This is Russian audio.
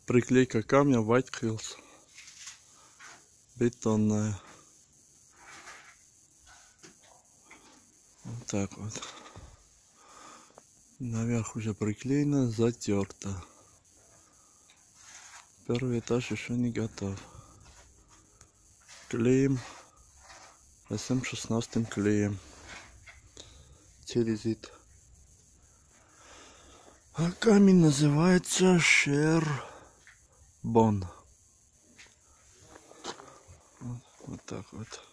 Приклейка камня White Hills. Бетонная. Вот так вот. Наверх уже приклеено, затерто. Первый этаж еще не готов. Клеим. SM16 клеем. Телезит. А камень называется Шербон. Вот так вот.